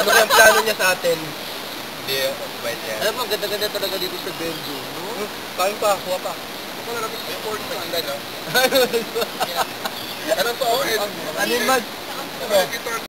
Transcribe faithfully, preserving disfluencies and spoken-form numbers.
Ano kaya ang plano niya sa atin? Hindi, bait yan. Alam mo, ganda-ganda talaga dito sa Bendum, no? Kain pa, kuha pa. Ako na lang yung porn pa sila, no? Ano pa, oh? Ano yung mag? Ano?